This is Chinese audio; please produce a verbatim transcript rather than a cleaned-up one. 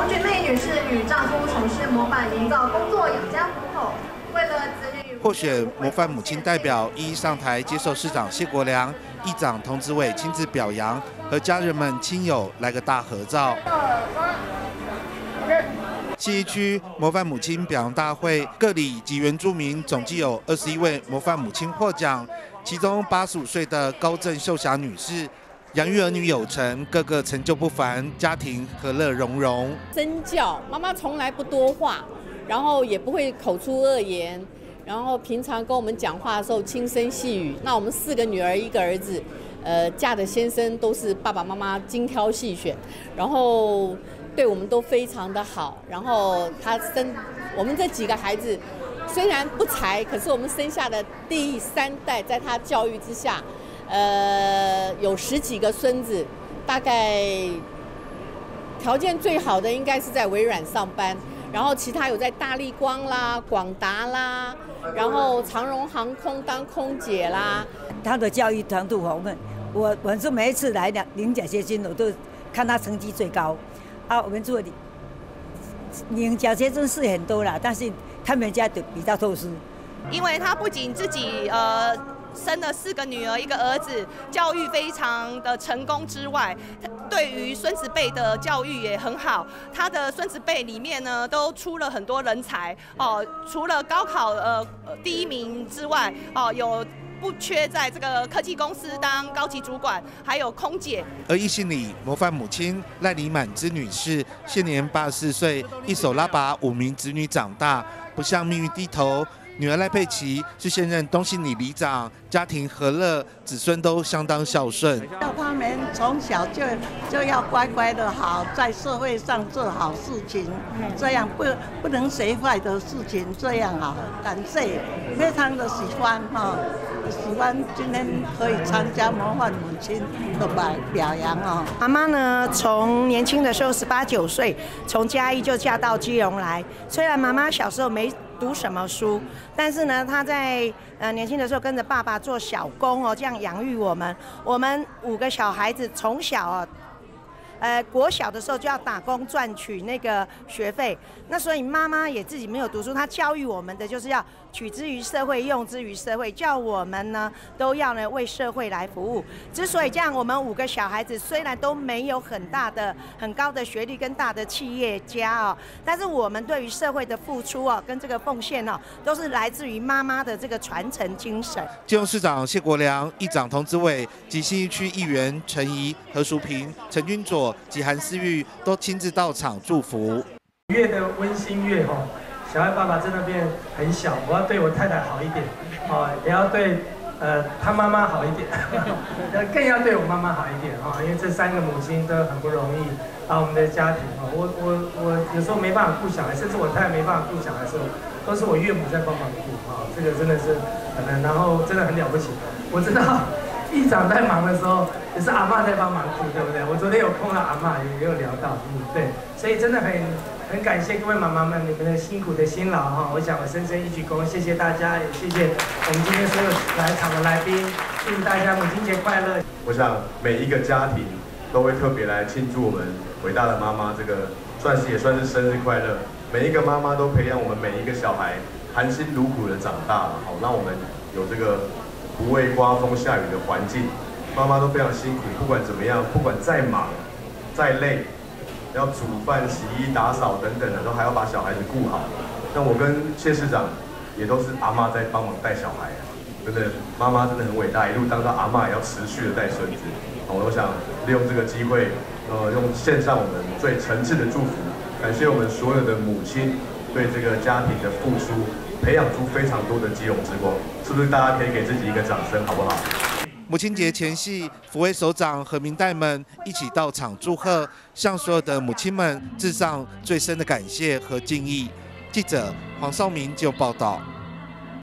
黄菊妹女士与丈夫从事模范营造工作养家糊口，为了子女。 获选模范母亲代表一一上台接受市长谢国良、议长童子伟亲自表扬，和家人们亲友来个大合照。信义区模范母亲表扬大会，各里及原住民总计有二十一位模范母亲获奖，其中八十五岁的高正秀霞女士，养育儿女有成，个个成就不凡，家庭和乐融融。 身教，妈妈从来不多话，然后也不会口出恶言，然后平常跟我们讲话的时候轻声细语。那我们四个女儿一个儿子，呃，嫁的先生都是爸爸妈妈精挑细选，然后对我们都非常的好。然后他生我们这几个孩子虽然不才，可是我们生下的第三代，在他教育之下，呃，有十几个孙子，大概条件最好的应该是在微软上班，然后其他有在大立光啦、广达啦，然后长荣航空当空姐啦。 他的教育程度我们，我我是每一次来领领奖学金，我都看他成绩最高。啊，我们做的领奖学金是很多啦，但是他们家比较特殊， 因为他不仅自己呃。生了四个女儿一个儿子，教育非常的成功之外，对于孙子辈的教育也很好。他的孙子辈里面呢，都出了很多人才哦。除了高考呃第一名之外，哦有不缺在这个科技公司当高级主管，还有空姐。 而一心里模范母亲赖李满芝女士，现年八十四岁，一手拉拔五名子女长大，不向命运低头。女儿赖佩琪是现任东兴里里长，家庭和乐，子孙都相当孝顺。 叫他们从小就就要乖乖的好，在社会上做好事情，这样不不能学坏的事情，这样好。感谢，非常的喜欢哈，喜欢今天可以参加模范母亲的表表扬哦。 妈妈呢，从年轻的时候十八九岁，从嘉义就嫁到基隆来。虽然妈妈小时候没读什么书，但是呢，她在呃年轻的时候跟着爸爸做小工哦，这样养育我们。我们五个小孩子从小哦，呃国小的时候就要打工赚取那个学费，那所以妈妈也自己没有读书，她教育我们的就是要取之于社会，用之于社会，叫我们呢都要呢为社会来服务。之所以这样，我们五个小孩子虽然都没有很大的、很高的学历跟大的企业家哦，但是我们对于社会的付出哦，跟这个奉献哦，都是来自于妈妈的这个传承精神。 基隆市长谢国良、议长童子伟及信义区议员陈怡、何淑萍、陈君佐及韩思玉都亲自到场祝福。 越的温馨越好。小爱爸爸在那边很小，我要对我太太好一点，哦，也要对呃他妈妈好一点，更要对我妈妈好一点啊、哦，因为这三个母亲都很不容易，把我们的家庭啊、哦，我我我有时候没办法顾小孩，甚至我太太没办法顾小孩的时候，都是我岳母在帮忙顾啊、哦，这个真的是很难，然后真的很了不起。我知道议长在忙的时候，也是阿嬷在帮忙顾，对不对？我昨天有碰到阿嬷，也有聊到，嗯，对，所以真的很。很感谢各位妈妈们你们的辛苦的辛劳哈，我想我深深一鞠躬，谢谢大家，也谢谢我们今天所有来场的来宾，祝大家母亲节快乐。 我想每一个家庭都会特别来庆祝我们伟大的妈妈，这个算是也算是生日快乐。每一个妈妈都培养我们每一个小孩含辛茹苦的长大，好让我们有这个不畏刮风下雨的环境。妈妈都非常辛苦，不管怎么样，不管再忙再累。要煮饭、洗衣、打扫等等的，都还要把小孩子顾好。那我跟谢市长也都是阿嬷在帮忙带小孩，真的妈妈真的很伟大，一路当到阿嬷也要持续的带孙子。我想利用这个机会，呃，用献上我们最诚挚的祝福，感谢我们所有的母亲对这个家庭的付出，培养出非常多的基隆之光。是不是大家可以给自己一个掌声，好不好？ 母亲节前夕，府委首长和民代们一起到场祝贺，向所有的母亲们致上最深的感谢和敬意。记者黄少明就报道。